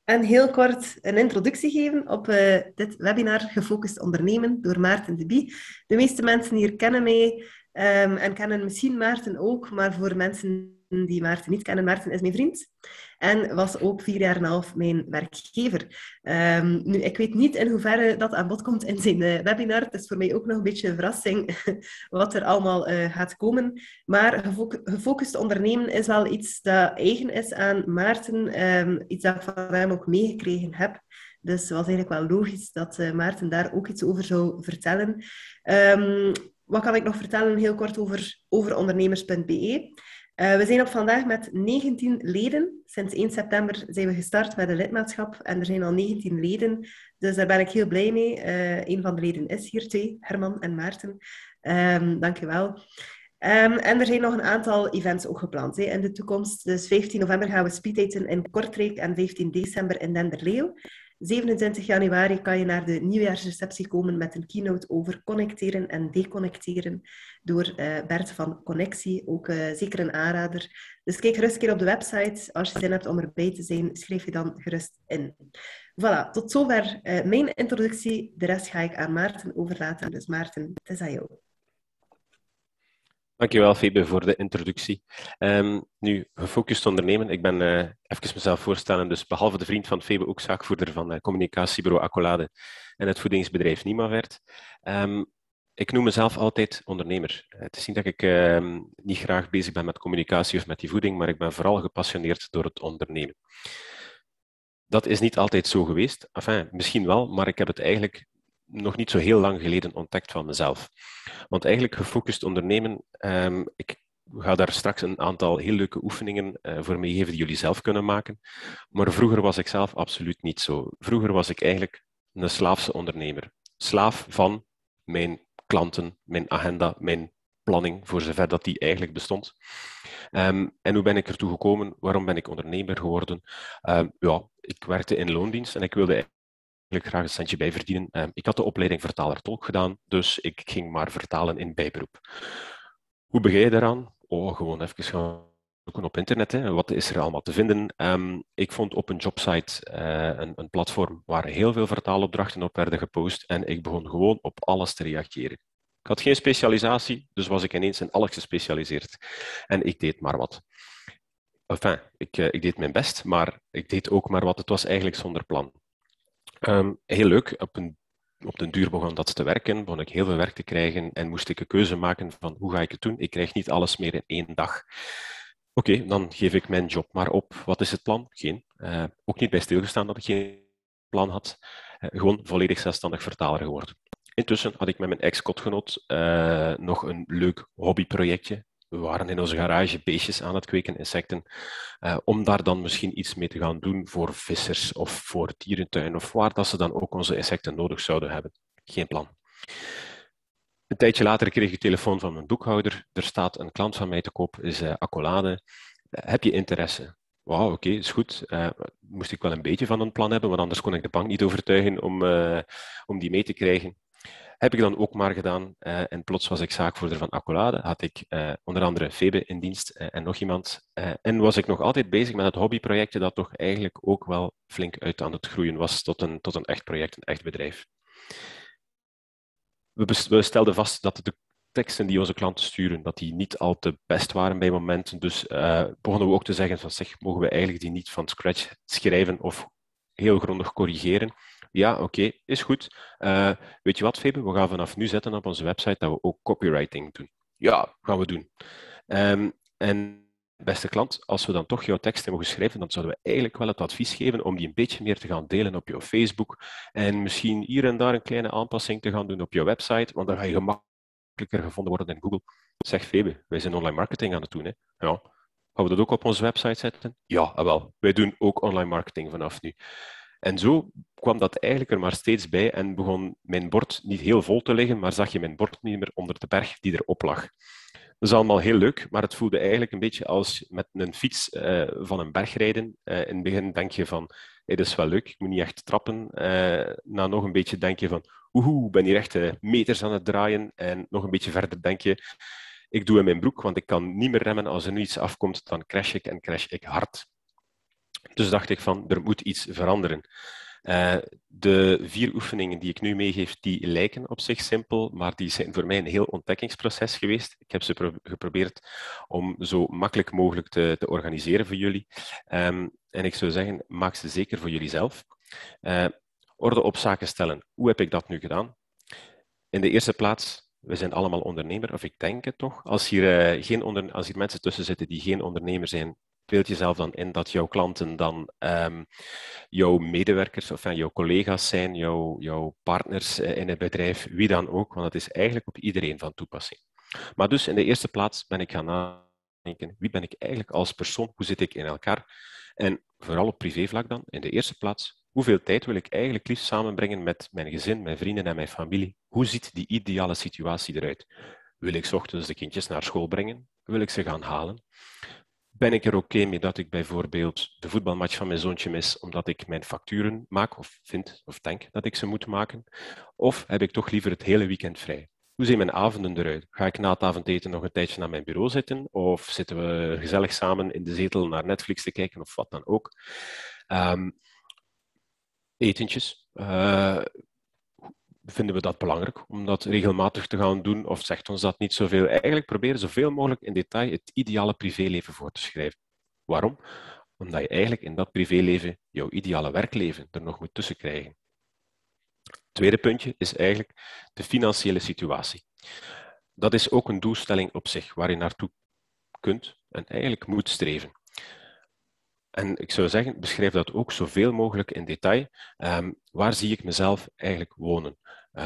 En heel kort een introductie geven op dit webinar Gefocust Ondernemen door Maarten de Bie. De meeste mensen hier kennen mij en kennen misschien Maarten ook, maar voor mensen die Maarten niet kennen, Maarten is mijn vriend en was ook 4 jaar en een half mijn werkgever. Nu, ik weet niet in hoeverre dat aan bod komt in zijn webinar. Het is voor mij ook nog een beetje een verrassing wat er allemaal gaat komen. Maar gefocust ondernemen is wel iets dat eigen is aan Maarten. Iets dat ik van hem ook meegekregen heb. Dus het was eigenlijk wel logisch dat Maarten daar ook iets over zou vertellen. Wat kan ik nog vertellen heel kort over ondernemers.be? We zijn op vandaag met 19 leden. Sinds 1 september zijn we gestart met een lidmaatschap en er zijn al 19 leden. Dus daar ben ik heel blij mee. Een van de leden is hier, 2, Herman en Maarten. Dank je wel. En er zijn nog een aantal events ook gepland in de toekomst. Dus 15 november gaan we speeddaten in Kortrijk en 15 december in Denderleeuw. 27 januari kan je naar de nieuwjaarsreceptie komen met een keynote over connecteren en deconnecteren door Bert van Connectie. Ook zeker een aanrader. Dus kijk gerust een keer op de website. Als je zin hebt om erbij te zijn, schrijf je dan gerust in. Voilà, tot zover mijn introductie. De rest ga ik aan Maarten overlaten. Dus Maarten, het is aan jou. Dankjewel, Febe, voor de introductie. Nu, gefocust ondernemen. Ik ben even mezelf voorstellen, dus behalve de vriend van Febe, ook zaakvoerder van communicatiebureau Accolade en het voedingsbedrijf Nimavert. Ik noem mezelf altijd ondernemer. Het is niet dat ik niet graag bezig ben met communicatie of met die voeding, maar ik ben vooral gepassioneerd door het ondernemen. Dat is niet altijd zo geweest. Enfin, misschien wel, maar ik heb het eigenlijk nog niet zo heel lang geleden ontdekt van mezelf. Want eigenlijk gefocust ondernemen, ik ga daar straks een aantal heel leuke oefeningen voor meegeven die jullie zelf kunnen maken. Maar vroeger was ik zelf absoluut niet zo. Vroeger was ik eigenlijk een slaafse ondernemer. Slaaf van mijn klanten, mijn agenda, mijn planning, voor zover dat die eigenlijk bestond. En hoe ben ik ertoe gekomen? Waarom ben ik ondernemer geworden? Ja, ik werkte in loondienst en ik wilde eigenlijk graag een centje bij verdienen. Ik had de opleiding vertaler-tolk gedaan, dus ik ging maar vertalen in bijberoep. Hoe begin je daaraan? Oh, gewoon even gaan zoeken op internet. Hè. Wat is er allemaal te vinden? Ik vond op een jobsite een platform waar heel veel vertaalopdrachten op werden gepost en ik begon gewoon op alles te reageren. Ik had geen specialisatie, dus was ik ineens in alles gespecialiseerd. En ik deed maar wat. Enfin, ik deed mijn best, maar ik deed ook maar wat. Het was eigenlijk zonder plan. Heel leuk. Op den duur begon dat te werken, begon ik heel veel werk te krijgen en moest ik een keuze maken van hoe ga ik het doen? Ik krijg niet alles meer in 1 dag. Oké, dan geef ik mijn job maar op. Wat is het plan? Geen. Ook niet bij stilgestaan dat ik geen plan had. Gewoon volledig zelfstandig vertaler geworden. Intussen had ik met mijn ex-kotgenoot nog een leuk hobbyprojectje. We waren in onze garage beestjes aan het kweken, insecten, om daar dan misschien iets mee te gaan doen voor vissers of voor dierentuin of waar dat ze dan ook onze insecten nodig zouden hebben. Geen plan. Een tijdje later kreeg ik telefoon van mijn boekhouder. Er staat een klant van mij te koop, is Accolade. Heb je interesse? Wauw, oké, is goed. Moest ik wel een beetje van een plan hebben, want anders kon ik de bank niet overtuigen om die mee te krijgen. Heb ik dan ook maar gedaan. En plots was ik zaakvoerder van Accolade. Had ik onder andere Febe in dienst en nog iemand. En was ik nog altijd bezig met het hobbyprojectje dat toch eigenlijk ook wel flink uit aan het groeien was tot een echt project, een echt bedrijf. We stelden vast dat de teksten die onze klanten sturen, dat die niet al te best waren bij momenten. Dus begonnen we ook te zeggen van zeg, mogen we eigenlijk die niet van scratch schrijven of heel grondig corrigeren? Ja, oké, is goed. Weet je wat, Febe? We gaan vanaf nu zetten op onze website dat we ook copywriting doen. Ja, gaan we doen. En beste klant, als we dan toch jouw teksten mogen schrijven, dan zouden we eigenlijk wel het advies geven om die een beetje meer te gaan delen op jouw Facebook en misschien hier en daar een kleine aanpassing te gaan doen op jouw website, want dan ga je gemakkelijker gevonden worden in Google. Zeg Febe, wij zijn online marketing aan het doen. Hè? Ja. Gaan we dat ook op onze website zetten? Ja, wel. Wij doen ook online marketing vanaf nu. En zo kwam dat eigenlijk er maar steeds bij en begon mijn bord niet heel vol te liggen, maar zag je mijn bord niet meer onder de berg die erop lag. Dat is allemaal heel leuk, maar het voelde eigenlijk een beetje als met een fiets van een berg rijden. In het begin denk je van, hey, dat is wel leuk, ik moet niet echt trappen. Na nog een beetje denk je van, ik ben hier echt meters aan het draaien. En nog een beetje verder denk je, ik doe in mijn broek, want ik kan niet meer remmen. Als er nu iets afkomt, dan crash ik en crash ik hard. Dus dacht ik van, er moet iets veranderen. De 4 oefeningen die ik nu meegeef, die lijken op zich simpel, maar die zijn voor mij een heel ontdekkingsproces geweest. Ik heb ze geprobeerd om zo makkelijk mogelijk te organiseren voor jullie. En ik zou zeggen, maak ze zeker voor jullie zelf. Orde op zaken stellen. Hoe heb ik dat nu gedaan? In de eerste plaats, we zijn allemaal ondernemer, of ik denk het toch. Als hier mensen tussen zitten die geen ondernemer zijn, beeld jezelf dan in dat jouw klanten dan jouw medewerkers of jouw collega's zijn, jouw partners in het bedrijf, wie dan ook, want het is eigenlijk op iedereen van toepassing. Maar dus in de eerste plaats ben ik gaan nadenken, wie ben ik eigenlijk als persoon, hoe zit ik in elkaar? En vooral op privévlak dan, in de eerste plaats, hoeveel tijd wil ik eigenlijk liefst samenbrengen met mijn gezin, mijn vrienden en mijn familie? Hoe ziet die ideale situatie eruit? Wil ik 's ochtends de kindjes naar school brengen? Wil ik ze gaan halen? Ben ik er oké mee dat ik bijvoorbeeld de voetbalmatch van mijn zoontje mis omdat ik mijn facturen maak of vind of denk dat ik ze moet maken? Of heb ik toch liever het hele weekend vrij? Hoe zien mijn avonden eruit? Ga ik na het avondeten nog een tijdje naar mijn bureau zitten? Of zitten we gezellig samen in de zetel naar Netflix te kijken of wat dan ook? Etentjes. Vinden we dat belangrijk om dat regelmatig te gaan doen of zegt ons dat niet zoveel? Eigenlijk proberen zoveel mogelijk in detail het ideale privéleven voor te schrijven. Waarom? Omdat je eigenlijk in dat privéleven jouw ideale werkleven er nog moet tussen krijgen. Het tweede puntje is eigenlijk de financiële situatie. Dat is ook een doelstelling op zich waar je naartoe kunt en eigenlijk moet streven. En ik zou zeggen, beschrijf dat ook zoveel mogelijk in detail. Waar zie ik mezelf eigenlijk wonen?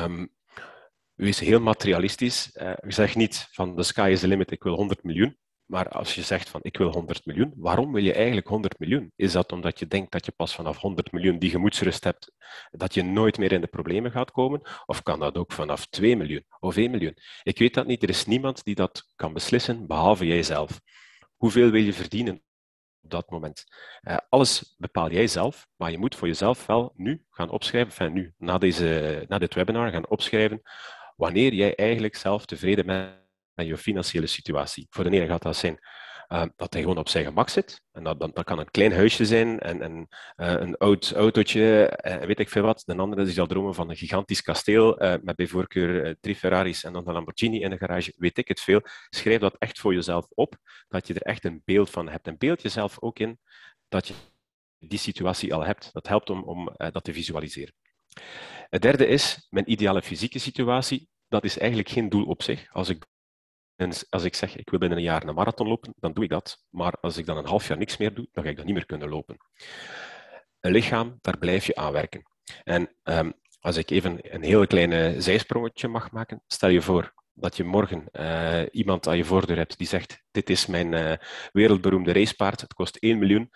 Wees heel materialistisch. Zeg niet van the sky is the limit, ik wil 100 miljoen. Maar als je zegt van ik wil 100 miljoen, waarom wil je eigenlijk 100 miljoen? Is dat omdat je denkt dat je pas vanaf 100 miljoen die gemoedsrust hebt, dat je nooit meer in de problemen gaat komen? Of kan dat ook vanaf 2 miljoen of 1 miljoen? Ik weet dat niet. Er is niemand die dat kan beslissen, behalve jijzelf. Hoeveel wil je verdienen op dat moment? Alles bepaal jij zelf, maar je moet voor jezelf wel nu gaan opschrijven, na dit webinar gaan opschrijven, wanneer jij eigenlijk zelf tevreden bent met je financiële situatie. Voor de ene gaat dat zijn dat hij gewoon op zijn gemak zit. En dat kan een klein huisje zijn en een oud autootje, weet ik veel wat. De andere die zal dromen van een gigantisch kasteel met bij voorkeur 3 Ferraris en dan een Lamborghini in de garage, weet ik het veel. Schrijf dat echt voor jezelf op, dat je er echt een beeld van hebt. En beeld jezelf ook in dat je die situatie al hebt. Dat helpt om dat te visualiseren. Het derde is mijn ideale fysieke situatie. Dat is eigenlijk geen doel op zich. Als ik zeg, ik wil binnen een jaar een marathon lopen, dan doe ik dat. Maar als ik dan een half jaar niks meer doe, dan ga ik dat niet meer kunnen lopen. Een lichaam, daar blijf je aan werken. En als ik even een heel kleine zijsprongetje mag maken, stel je voor dat je morgen iemand aan je voordeur hebt die zegt, dit is mijn wereldberoemde racepaard, het kost 1 miljoen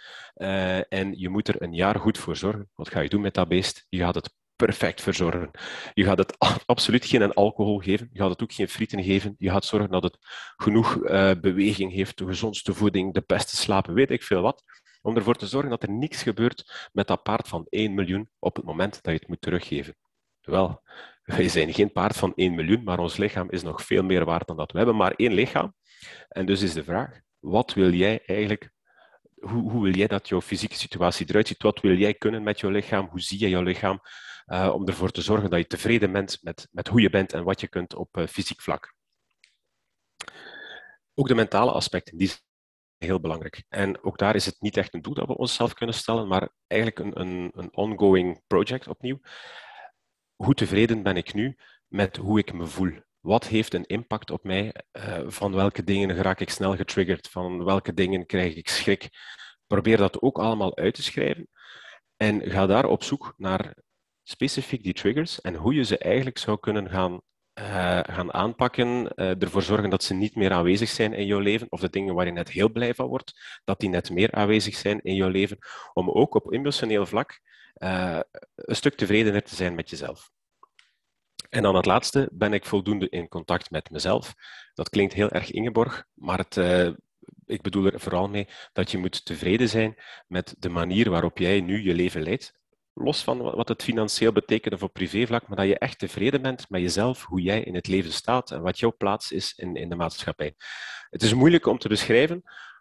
en je moet er een jaar goed voor zorgen. Wat ga je doen met dat beest? Je gaat het perfect verzorgen. Je gaat het absoluut geen alcohol geven. Je gaat het ook geen frieten geven. Je gaat zorgen dat het genoeg beweging heeft, de gezondste voeding, de beste slapen, weet ik veel wat. Om ervoor te zorgen dat er niks gebeurt met dat paard van 1 miljoen op het moment dat je het moet teruggeven. Wel, wij zijn geen paard van 1 miljoen, maar ons lichaam is nog veel meer waard dan dat. We hebben maar 1 lichaam. En dus is de vraag, wat wil jij eigenlijk... Hoe wil jij dat jouw fysieke situatie eruit ziet? Wat wil jij kunnen met jouw lichaam? Hoe zie je jouw lichaam? Om ervoor te zorgen dat je tevreden bent met hoe je bent en wat je kunt op fysiek vlak. Ook de mentale aspecten, die zijn heel belangrijk. En ook daar is het niet echt een doel dat we onszelf kunnen stellen, maar eigenlijk een ongoing project opnieuw. Hoe tevreden ben ik nu met hoe ik me voel? Wat heeft een impact op mij? Van welke dingen raak ik snel getriggerd? Van welke dingen krijg ik schrik? Probeer dat ook allemaal uit te schrijven. En ga daar op zoek naar specifiek die triggers en hoe je ze eigenlijk zou kunnen gaan aanpakken. Ervoor zorgen dat ze niet meer aanwezig zijn in jouw leven. Of de dingen waar je net heel blij van wordt, dat die net meer aanwezig zijn in jouw leven. Om ook op emotioneel vlak een stuk tevredener te zijn met jezelf. En dan het laatste, ben ik voldoende in contact met mezelf? Dat klinkt heel erg Ingeborg, maar ik bedoel er vooral mee dat je moet tevreden zijn met de manier waarop jij nu je leven leidt. Los van wat het financieel betekent of op privévlak, maar dat je echt tevreden bent met jezelf, hoe jij in het leven staat en wat jouw plaats is in de maatschappij. Het is moeilijk om te beschrijven,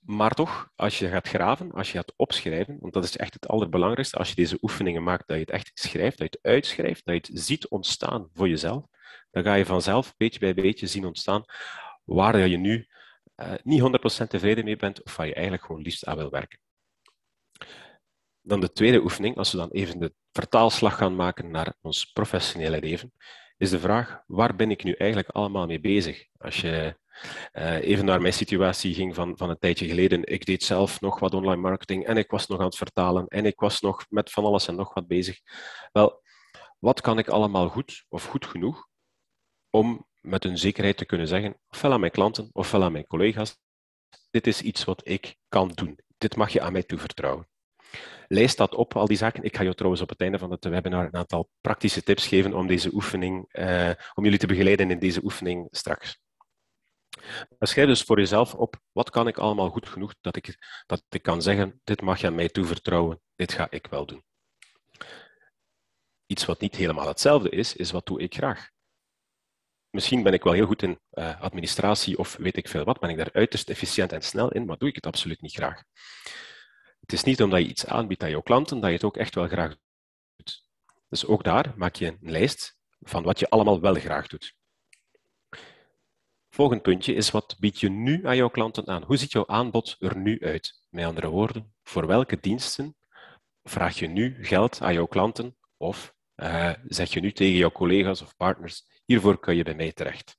Maar toch, als je gaat graven, als je gaat opschrijven, want dat is echt het allerbelangrijkste, als je deze oefeningen maakt, dat je het echt schrijft, dat je het uitschrijft, dat je het ziet ontstaan voor jezelf, dan ga je vanzelf beetje bij beetje zien ontstaan waar je nu niet 100% tevreden mee bent of waar je eigenlijk gewoon liefst aan wil werken. Dan de tweede oefening, als we dan even de vertaalslag gaan maken naar ons professionele leven, is de vraag, waar ben ik nu eigenlijk allemaal mee bezig? Als je even naar mijn situatie ging van een tijdje geleden, ik deed zelf nog wat online marketing en ik was nog aan het vertalen en ik was nog met van alles en nog wat bezig. Wel, wat kan ik allemaal goed of goed genoeg om met een zekerheid te kunnen zeggen, ofwel aan mijn klanten ofwel aan mijn collega's, dit is iets wat ik kan doen. Dit mag je aan mij toevertrouwen. Lijst dat op, al die zaken. Ik ga je trouwens op het einde van het webinar een aantal praktische tips geven om deze oefening, om jullie te begeleiden in deze oefening straks. Maar schrijf dus voor jezelf op, wat kan ik allemaal goed genoeg dat ik kan zeggen, dit mag je aan mij toevertrouwen, dit ga ik wel doen. Iets wat niet helemaal hetzelfde is wat doe ik graag. Misschien ben ik wel heel goed in administratie of weet ik veel wat, ben ik daar uiterst efficiënt en snel in, maar doe ik het absoluut niet graag. Het is niet omdat je iets aanbiedt aan jouw klanten, dat je het ook echt wel graag doet. Dus ook daar maak je een lijst van wat je allemaal wel graag doet. Volgend puntje is, wat bied je nu aan jouw klanten aan? Hoe ziet jouw aanbod er nu uit? Met andere woorden, voor welke diensten vraag je nu geld aan jouw klanten of zeg je nu tegen jouw collega's of partners, hiervoor kun je bij mij terecht.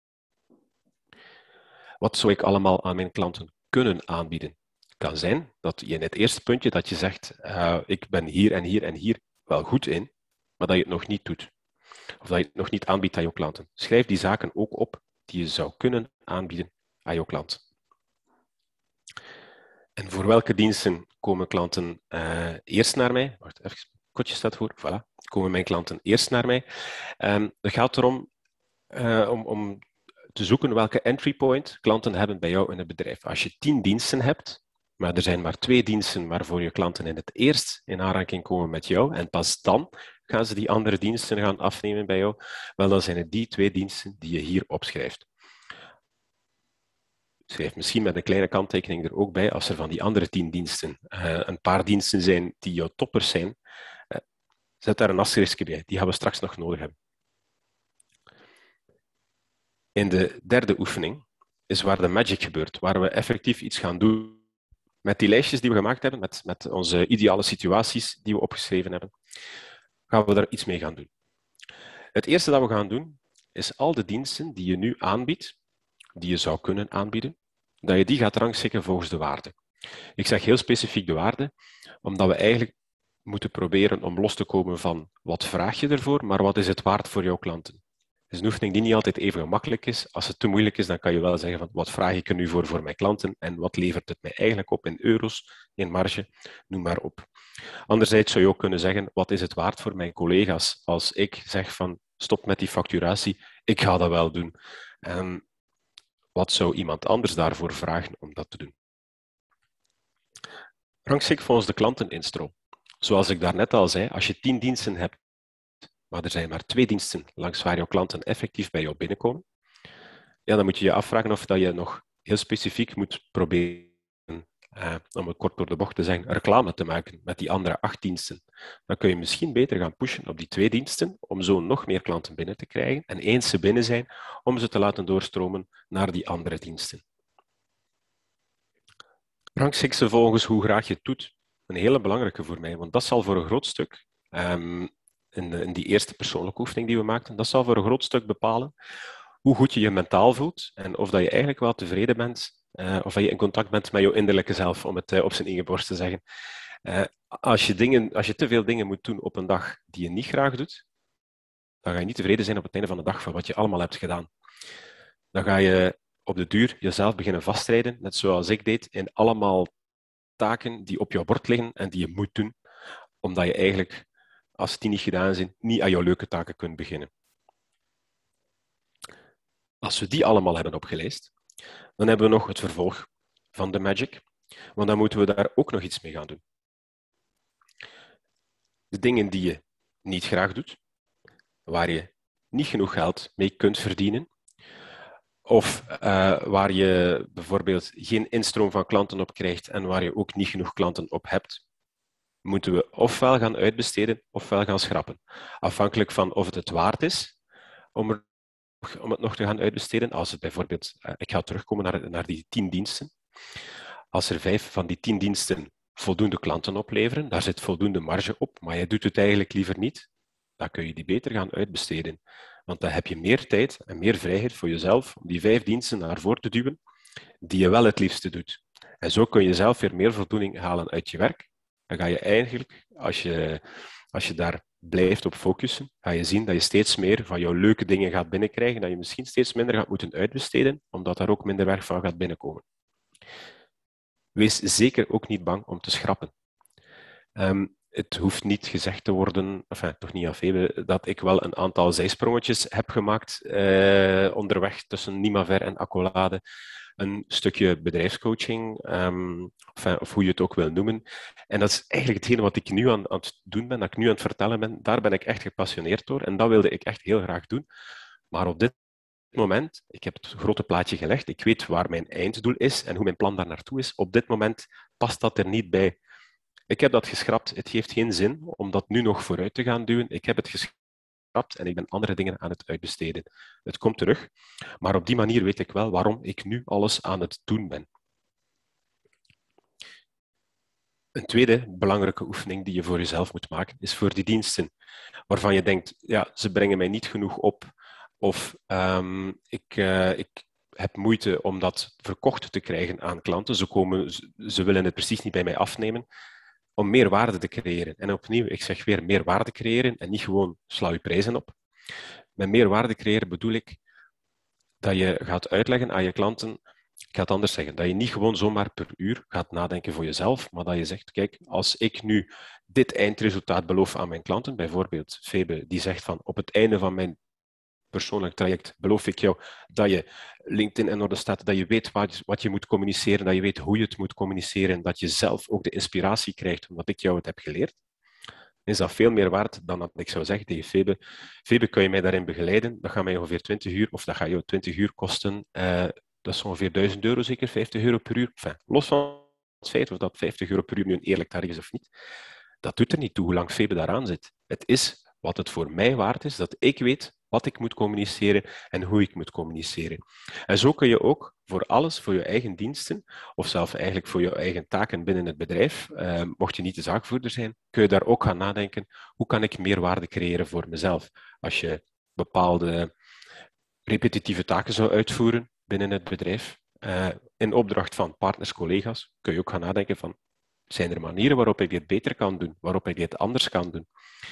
Wat zou ik allemaal aan mijn klanten kunnen aanbieden? Het kan zijn dat je in het eerste puntje dat je zegt, ik ben hier en hier en hier wel goed in, maar dat je het nog niet doet. Of dat je het nog niet aanbiedt aan jouw klanten. Schrijf die zaken ook op die je zou kunnen aanbieden aan jouw klant. En voor welke diensten komen klanten eerst naar mij? Wacht, even, kotje staat voor. Voilà. Komen mijn klanten eerst naar mij? Het gaat erom om te zoeken welke entry point klanten hebben bij jou in het bedrijf. Als je 10 diensten hebt, maar er zijn maar 2 diensten waarvoor je klanten in het eerst in aanraking komen met jou, en pas dan gaan ze die andere diensten gaan afnemen bij jou, wel, dan zijn het die 2 diensten die je hier opschrijft. Schrijf misschien met een kleine kanttekening er ook bij, als er van die andere 10 diensten een paar diensten zijn die jouw toppers zijn, zet daar een asteriskje bij. Die gaan we straks nog nodig hebben. In de derde oefening is waar de magic gebeurt, waar we effectief iets gaan doen met die lijstjes die we gemaakt hebben, met onze ideale situaties die we opgeschreven hebben, gaan we daar iets mee gaan doen. Het eerste dat we gaan doen, is al de diensten die je nu aanbiedt, die je zou kunnen aanbieden, dat je die gaat rangschikken volgens de waarde. Ik zeg heel specifiek de waarde, omdat we eigenlijk moeten proberen om los te komen van wat vraag je ervoor, maar wat is het waard voor jouw klanten. Het is een oefening die niet altijd even gemakkelijk is. Als het te moeilijk is, dan kan je wel zeggen van wat vraag ik er nu voor mijn klanten en wat levert het mij eigenlijk op in euro's, in marge, noem maar op. Anderzijds zou je ook kunnen zeggen, wat is het waard voor mijn collega's als ik zeg van stop met die facturatie, ik ga dat wel doen. Wat zou iemand anders daarvoor vragen om dat te doen? Rangschik volgens de klanteninstroom. Zoals ik daarnet al zei, als je 10 diensten hebt, maar er zijn maar 2 diensten langs waar jouw klanten effectief bij jou binnenkomen, ja, dan moet je je afvragen of dat je nog heel specifiek moet proberen, om het kort door de bocht te zeggen, reclame te maken met die andere 8 diensten. Dan kun je misschien beter gaan pushen op die 2 diensten, om zo nog meer klanten binnen te krijgen, en eens ze binnen zijn, om ze te laten doorstromen naar die andere diensten. Rangschik ze volgens hoe graag je het doet. Een hele belangrijke voor mij, want dat zal voor een groot stuk, in die eerste persoonlijke oefening die we maakten, dat zal voor een groot stuk bepalen hoe goed je je mentaal voelt en of dat je eigenlijk wel tevreden bent, of dat je in contact bent met je innerlijke zelf, om het op zijn ingeborst te zeggen. Als je te veel dingen moet doen op een dag die je niet graag doet, dan ga je niet tevreden zijn op het einde van de dag van wat je allemaal hebt gedaan. Dan ga je op de duur jezelf beginnen vastrijden, net zoals ik deed, in allemaal taken die op jouw bord liggen en die je moet doen, omdat je eigenlijk, als die niet gedaan zijn, niet aan jouw leuke taken kunt beginnen. Als we die allemaal hebben opgeleist, dan hebben we nog het vervolg van de magic, want dan moeten we daar ook nog iets mee gaan doen. De dingen die je niet graag doet, waar je niet genoeg geld mee kunt verdienen, Of waar je bijvoorbeeld geen instroom van klanten op krijgt en waar je ook niet genoeg klanten op hebt, moeten we ofwel gaan uitbesteden ofwel gaan schrappen. Afhankelijk van of het het waard is om het nog te gaan uitbesteden. Als het bijvoorbeeld, ik ga terugkomen naar die 10 diensten. Als er 5 van die 10 diensten voldoende klanten opleveren, daar zit voldoende marge op, maar je doet het eigenlijk liever niet, dan kun je die beter gaan uitbesteden. Want dan heb je meer tijd en meer vrijheid voor jezelf om die 5 diensten naar voren te duwen die je wel het liefste doet. En zo kun je zelf weer meer voldoening halen uit je werk. Dan ga je eigenlijk, als je daar blijft op focussen, ga je zien dat je steeds meer van jouw leuke dingen gaat binnenkrijgen, dat je misschien steeds minder gaat moeten uitbesteden, omdat daar ook minder werk van gaat binnenkomen. Wees zeker ook niet bang om te schrappen. Het hoeft niet gezegd te worden, toch niet aan Febe, dat ik wel een aantal zijsprongetjes heb gemaakt onderweg tussen Nimaver en Accolade. Een stukje bedrijfscoaching, of hoe je het ook wil noemen. En dat is eigenlijk hetgene wat ik nu aan het doen ben, dat ik nu aan het vertellen ben. Daar ben ik echt gepassioneerd door en dat wilde ik echt heel graag doen. Maar op dit moment, ik heb het grote plaatje gelegd, ik weet waar mijn einddoel is en hoe mijn plan daar naartoe is. Op dit moment past dat er niet bij. Ik heb dat geschrapt. Het heeft geen zin om dat nu nog vooruit te gaan duwen. Ik heb het geschrapt en ik ben andere dingen aan het uitbesteden. Het komt terug, maar op die manier weet ik wel waarom ik nu alles aan het doen ben. Een tweede belangrijke oefening die je voor jezelf moet maken, is voor die diensten waarvan je denkt, ja, ze brengen mij niet genoeg op, of ik heb moeite om dat verkocht te krijgen aan klanten. Ze willen het precies niet bij mij afnemen. Om meer waarde te creëren. En opnieuw, ik zeg weer meer waarde creëren en niet gewoon sla je prijzen op. Met meer waarde creëren bedoel ik dat je gaat uitleggen aan je klanten, ik ga het anders zeggen, dat je niet gewoon zomaar per uur gaat nadenken voor jezelf, maar dat je zegt, kijk, als ik nu dit eindresultaat beloof aan mijn klanten, bijvoorbeeld Febe, die zegt van op het einde van mijn persoonlijk traject beloof ik jou dat je LinkedIn in orde staat, dat je weet wat je moet communiceren, dat je weet hoe je het moet communiceren, dat je zelf ook de inspiratie krijgt omdat ik jou het heb geleerd, is dat veel meer waard dan dat ik zou zeggen tegen Febe. Febe, kun je mij daarin begeleiden? Dat gaat mij ongeveer 20 uur, of dat gaat jou 20 uur kosten. Dat is ongeveer €1000 zeker, €50 per uur. Enfin, los van het feit of dat €50 per uur nu een eerlijk tarief is of niet, dat doet er niet toe hoe lang Febe daaraan zit. Het is wat het voor mij waard is, dat ik weet wat ik moet communiceren en hoe ik moet communiceren. En zo kun je ook voor alles, voor je eigen diensten, of zelfs eigenlijk voor je eigen taken binnen het bedrijf, mocht je niet de zaakvoerder zijn, kun je daar ook gaan nadenken, hoe kan ik meer waarde creëren voor mezelf? Als je bepaalde repetitieve taken zou uitvoeren binnen het bedrijf, in opdracht van partners, collega's, kun je ook gaan nadenken van, zijn er manieren waarop ik dit beter kan doen, waarop ik dit anders kan doen?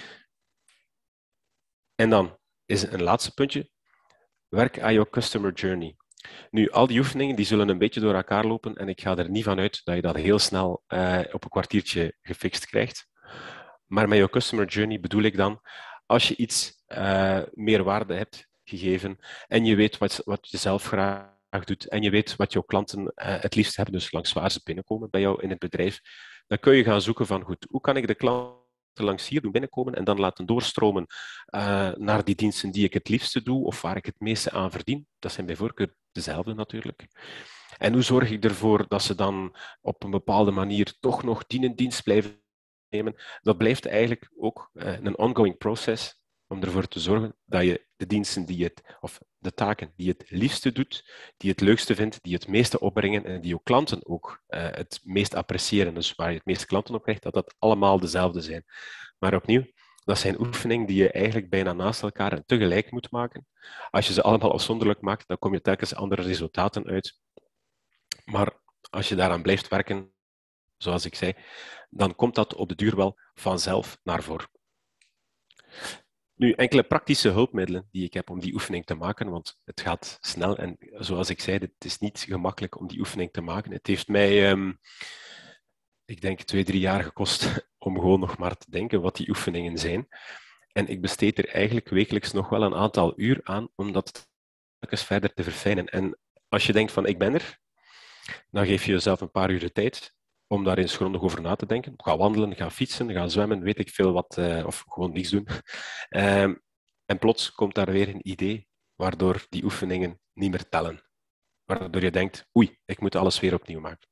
En dan is een laatste puntje, werk aan jouw customer journey. Nu, al die oefeningen die zullen een beetje door elkaar lopen en ik ga er niet van uit dat je dat heel snel op een kwartiertje gefixt krijgt. Maar met jouw customer journey bedoel ik dan, als je iets meer waarde hebt gegeven en je weet wat je zelf graag doet en je weet wat jouw klanten het liefst hebben, dus langs waar ze binnenkomen bij jou in het bedrijf, dan kun je gaan zoeken van, goed, hoe kan ik de klant langs hier doen binnenkomen en dan laten doorstromen naar die diensten die ik het liefste doe of waar ik het meeste aan verdien. Dat zijn bij voorkeur dezelfde natuurlijk. En hoe zorg ik ervoor dat ze dan op een bepaalde manier toch nog dienst blijven nemen? Dat blijft eigenlijk ook een ongoing process om ervoor te zorgen dat je de diensten of de taken die je het liefste doet, die je het leukste vindt, die je het meeste opbrengen en die je klanten ook het meest appreciëren, dus waar je het meeste klanten op krijgt, dat dat allemaal dezelfde zijn. Maar opnieuw, dat zijn oefeningen die je eigenlijk bijna naast elkaar en tegelijk moet maken. Als je ze allemaal afzonderlijk maakt, dan kom je telkens andere resultaten uit. Maar als je daaraan blijft werken, zoals ik zei, dan komt dat op de duur wel vanzelf naar voren. Nu, enkele praktische hulpmiddelen die ik heb om die oefening te maken, want het gaat snel en zoals ik zei, het is niet gemakkelijk om die oefening te maken. Het heeft mij, ik denk, 2-3 jaar gekost om gewoon nog maar te denken wat die oefeningen zijn. En ik besteed er eigenlijk wekelijks nog wel een aantal uur aan om dat telkens verder te verfijnen. En als je denkt van ik ben er, dan geef je jezelf een paar uur de tijd om daar eens grondig over na te denken. Ga wandelen, ga fietsen, ga zwemmen, weet ik veel wat, of gewoon niets doen. En plots komt daar weer een idee, waardoor die oefeningen niet meer tellen. waardoor je denkt, oei, ik moet alles weer opnieuw maken.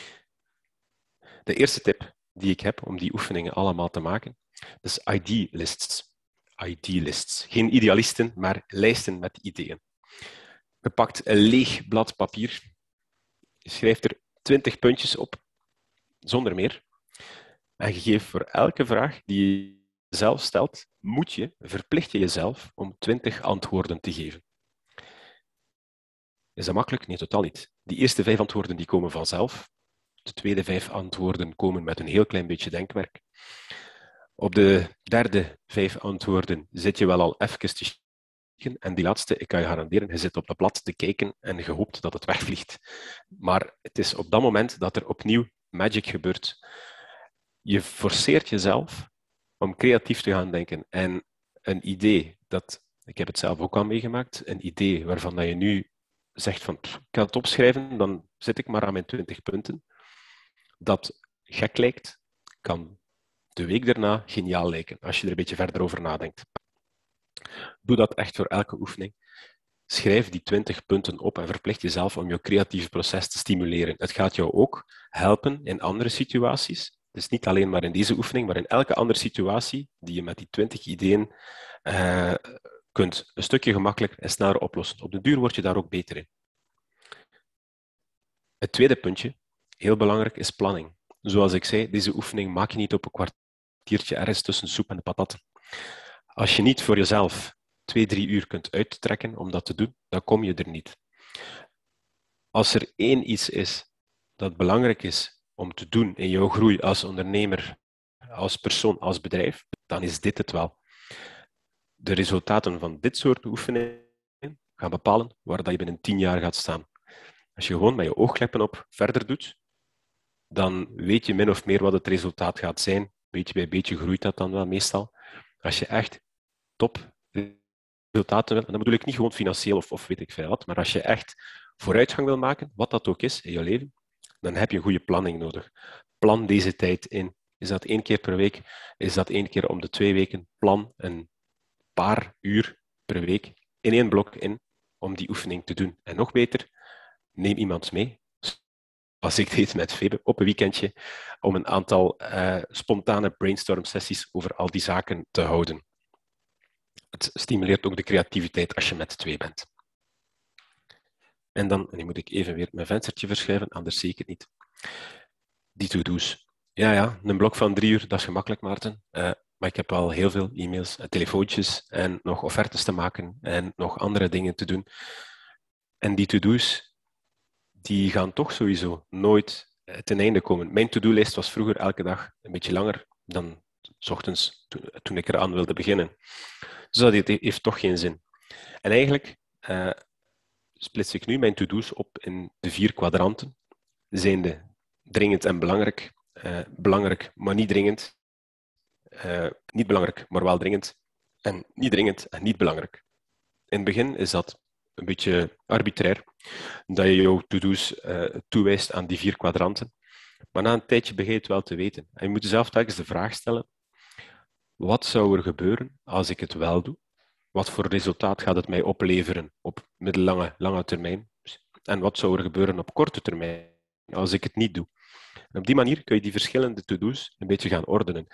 De eerste tip die ik heb om die oefeningen allemaal te maken, is ID-lists. ID-lists. Geen idealisten, maar lijsten met ideeën. Je pakt een leeg blad papier, je schrijft er 20 puntjes op, zonder meer. En je geeft voor elke vraag die je zelf stelt, verplicht je jezelf om 20 antwoorden te geven. Is dat makkelijk? Nee, totaal niet. Die eerste 5 antwoorden die komen vanzelf. De tweede 5 antwoorden komen met een heel klein beetje denkwerk. Op de derde 5 antwoorden zit je wel al even te kijken. En die laatste, ik kan je garanderen, je zit op dat blad te kijken en je hoopt dat het wegvliegt. Maar het is op dat moment dat er opnieuw magic gebeurt. Je forceert jezelf om creatief te gaan denken. En een idee, ik heb het zelf ook al meegemaakt, een idee waarvan dat je nu zegt van, ik kan het opschrijven, dan zit ik maar aan mijn 20 punten. Dat gek lijkt, kan de week daarna geniaal lijken, als je er een beetje verder over nadenkt. Doe dat echt voor elke oefening. Schrijf die 20 punten op en verplicht jezelf om je creatieve proces te stimuleren. Het gaat jou ook helpen in andere situaties. Dus niet alleen maar in deze oefening, maar in elke andere situatie die je met die 20 ideeën kunt een stukje gemakkelijker en sneller oplossen. Op de duur word je daar ook beter in. Het tweede puntje, heel belangrijk, is planning. Zoals ik zei, deze oefening maak je niet op een kwartiertje ergens tussen soep en de patatten. Als je niet voor jezelf 2-3 uur kunt uittrekken om dat te doen, dan kom je er niet. Als er één iets is dat belangrijk is om te doen in jouw groei als ondernemer, als persoon, als bedrijf, dan is dit het wel. De resultaten van dit soort oefeningen gaan bepalen waar dat je binnen 10 jaar gaat staan. Als je gewoon met je oogkleppen op verder doet, dan weet je min of meer wat het resultaat gaat zijn. Beetje bij beetje groeit dat dan wel meestal. Als je echt top resultaten wil, en dan bedoel ik niet gewoon financieel of weet ik veel wat, maar als je echt vooruitgang wil maken, wat dat ook is in je leven, dan heb je een goede planning nodig. Plan deze tijd in. Is dat 1 keer per week? Is dat 1 keer om de 2 weken? Plan een paar uur per week in 1 blok in om die oefening te doen. En nog beter, neem iemand mee, zoals ik deed met Febe, op een weekendje, om een aantal spontane brainstorm sessies over al die zaken te houden. Het stimuleert ook de creativiteit als je met 2 bent. En dan, nu moet ik even weer mijn venstertje verschuiven, anders zie ik het niet. Die to-do's. Ja, een blok van 3 uur, dat is gemakkelijk, Maarten. Maar ik heb al heel veel e-mails, telefoontjes en nog offertes te maken en nog andere dingen te doen. En die to-do's, die gaan toch sowieso nooit ten einde komen. Mijn to-do-lijst was vroeger elke dag een beetje langer dan 's ochtends toen ik eraan wilde beginnen. Dus dat heeft toch geen zin. En eigenlijk splits ik nu mijn to-do's op in de 4 kwadranten. Zijnde dringend en belangrijk. Belangrijk, maar niet dringend. Niet belangrijk, maar wel dringend. En niet dringend en niet belangrijk. In het begin is dat een beetje arbitrair, dat je jouw to-do's toewijst aan die 4 kwadranten. Maar na een tijdje begin je het wel te weten. En je moet jezelf telkens de vraag stellen, wat zou er gebeuren als ik het wel doe? Wat voor resultaat gaat het mij opleveren op middellange, lange termijn? En wat zou er gebeuren op korte termijn als ik het niet doe? En op die manier kun je die verschillende to-do's een beetje gaan ordenen.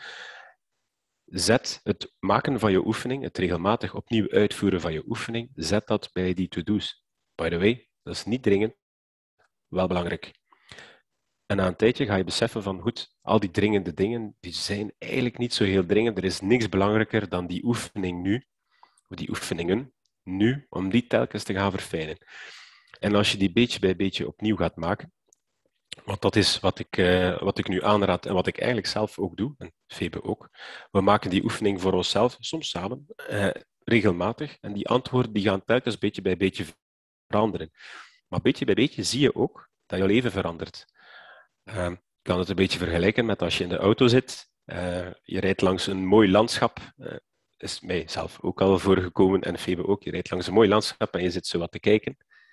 Zet het maken van je oefening, het regelmatig opnieuw uitvoeren van je oefening, zet dat bij die to-do's. By the way, dat is niet dringend, wel belangrijk. En na een tijdje ga je beseffen van, goed, al die dringende dingen, die zijn eigenlijk niet zo heel dringend. Er is niks belangrijker dan die oefening nu, of die oefeningen nu, om die telkens te gaan verfijnen. En als je die beetje bij beetje opnieuw gaat maken, want dat is wat ik nu aanraad en wat ik eigenlijk zelf ook doe, en Febe ook. We maken die oefening voor onszelf, soms samen, regelmatig. En die antwoorden die gaan telkens beetje bij beetje veranderen. Maar beetje bij beetje zie je ook dat je leven verandert. Ik kan het een beetje vergelijken met als je in de auto zit. Je rijdt langs een mooi landschap. Is mij zelf ook al voorgekomen en Febe ook. Je rijdt langs een mooi landschap en je zit zo wat te kijken.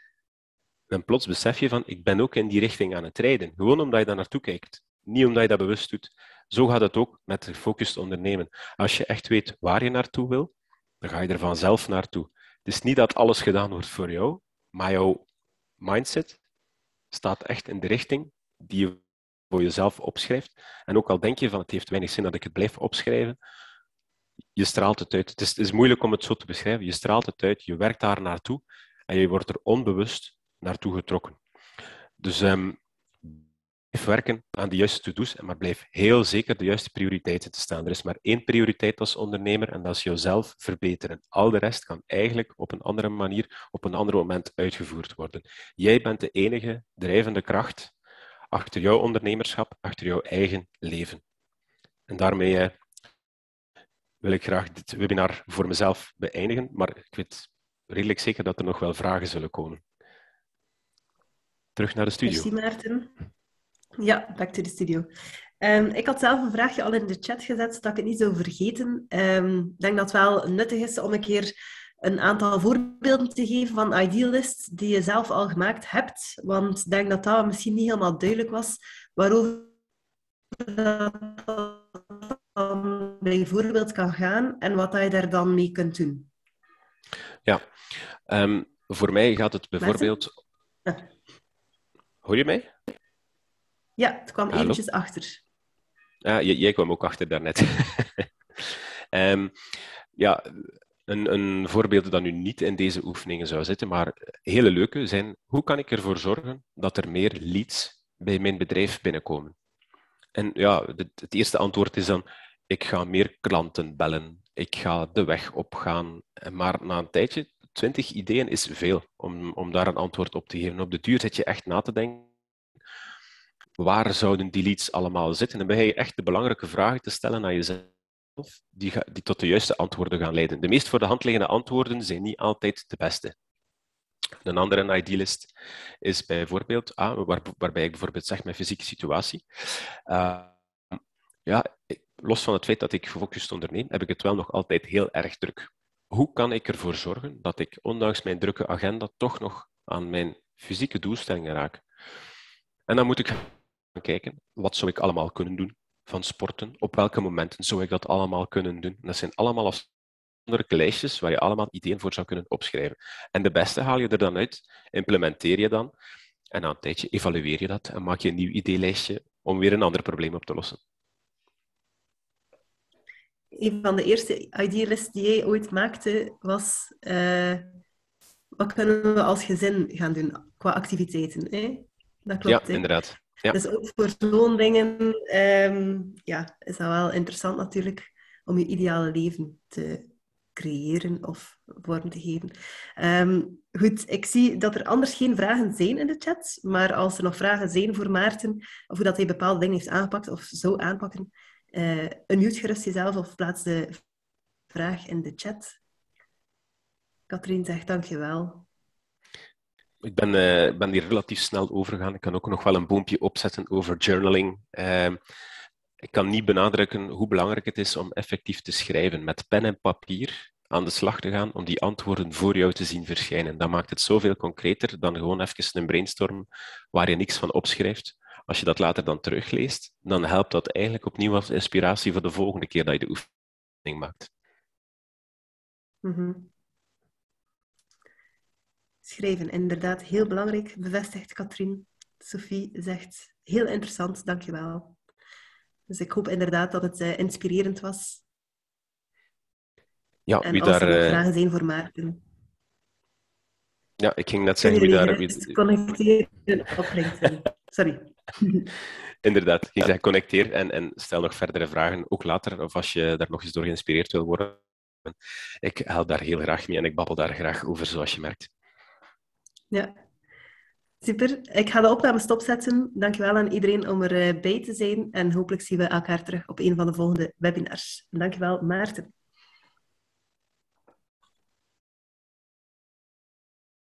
En plots besef je van, ik ben ook in die richting aan het rijden. Gewoon omdat je daar naartoe kijkt. Niet omdat je dat bewust doet. Zo gaat het ook met gefocust ondernemen. Als je echt weet waar je naartoe wil, dan ga je er vanzelf naartoe. Het is niet dat alles gedaan wordt voor jou, maar jouw mindset staat echt in de richting die je voor jezelf opschrijft. En ook al denk je van het heeft weinig zin dat ik het blijf opschrijven, je straalt het uit. Het is moeilijk om het zo te beschrijven. Je straalt het uit, je werkt daar naartoe en je wordt er onbewust naartoe getrokken. Dus blijf werken aan de juiste to-do's, maar blijf heel zeker de juiste prioriteiten te staan. Er is maar één prioriteit als ondernemer en dat is jezelf verbeteren. Al de rest kan eigenlijk op een andere manier, op een ander moment uitgevoerd worden. Jij bent de enige drijvende kracht achter jouw ondernemerschap, achter jouw eigen leven. En daarmee wil ik graag dit webinar voor mezelf beëindigen, maar ik weet redelijk zeker dat er nog wel vragen zullen komen. Terug naar de studio. Merci, Maarten. Ja, back to the studio. Ik had zelf een vraagje al in de chat gezet, zodat ik het niet zou vergeten. Ik denk dat het wel nuttig is om een keer een aantal voorbeelden te geven van idealists die je zelf al gemaakt hebt. Want ik denk dat dat misschien niet helemaal duidelijk was waarover dat dan bijvoorbeeld kan gaan en wat je daar dan mee kunt doen. Ja, voor mij gaat het bijvoorbeeld... Ja. Hoor je mij? Ja, het kwam Hallo? eventjes achter. Ja, jij kwam ook achter daarnet. Ja, een voorbeeld dat nu niet in deze oefeningen zou zitten, maar hele leuke zijn, hoe kan ik ervoor zorgen dat er meer leads bij mijn bedrijf binnenkomen? En ja, het eerste antwoord is dan, ik ga meer klanten bellen, ik ga de weg opgaan. Maar na een tijdje, 20 ideeën is veel om daar een antwoord op te geven. Op de duur zit je echt na te denken, waar zouden die leads allemaal zitten? En dan begin je echt de belangrijke vragen te stellen aan jezelf, die tot de juiste antwoorden gaan leiden. De meest voor de hand liggende antwoorden zijn niet altijd de beste. Een andere idealist is bijvoorbeeld, waarbij ik bijvoorbeeld zeg mijn fysieke situatie. Los van het feit dat ik gefocust onderneem, heb ik het wel nog altijd heel erg druk. Hoe kan ik ervoor zorgen dat ik, ondanks mijn drukke agenda, toch nog aan mijn fysieke doelstellingen raak? En dan moet ik gaan kijken, wat zou ik allemaal kunnen doen van sporten? Op welke momenten zou ik dat allemaal kunnen doen? En dat zijn allemaal afzonderlijke lijstjes waar je allemaal ideeën voor zou kunnen opschrijven. En de beste haal je er dan uit, implementeer je dan, en na een tijdje evalueer je dat en maak je een nieuw ideelijstje om weer een ander probleem op te lossen. Een van de eerste idealists die jij ooit maakte was... wat kunnen we als gezin gaan doen qua activiteiten? Hè? Dat klopt, Ja, hè? inderdaad. Ja. Dus ook voor zo'n dingen is dat wel interessant natuurlijk om je ideale leven te creëren of vorm te geven. Goed, ik zie dat er anders geen vragen zijn in de chat, maar als er nog vragen zijn voor Maarten, of hoe dat hij bepaalde dingen heeft aangepakt of zou aanpakken, unmute gerust jezelf of plaats de vraag in de chat. Katrien zegt dankjewel. Ik ben hier relatief snel overgegaan. Ik kan ook nog wel een boompje opzetten over journaling. Ik kan niet benadrukken hoe belangrijk het is om effectief te schrijven. Met pen en papier aan de slag te gaan om die antwoorden voor jou te zien verschijnen. Dat maakt het zoveel concreter dan gewoon even een brainstorm waar je niks van opschrijft. Als je dat later dan terugleest, dan helpt dat eigenlijk opnieuw als inspiratie voor de volgende keer dat je de oefening maakt. Mm-hmm. Schrijven, inderdaad, heel belangrijk, bevestigt Katrien. Sophie zegt, heel interessant, dankjewel. Dus ik hoop inderdaad dat het inspirerend was. Ja, en wie als daar... er nog vragen zijn voor Maarten. Ja, ik ging net zeggen wie daar... Connecteren op LinkedIn. Sorry. Inderdaad, ik ging zeggen connecteer en stel nog verdere vragen, ook later, of als je daar nog eens door geïnspireerd wil worden. Ik help daar heel graag mee en ik babbel daar graag over, zoals je merkt. Ja, super. Ik ga de opname stopzetten. Dankjewel aan iedereen om erbij te zijn. En hopelijk zien we elkaar terug op een van de volgende webinars. Dankjewel, Maarten.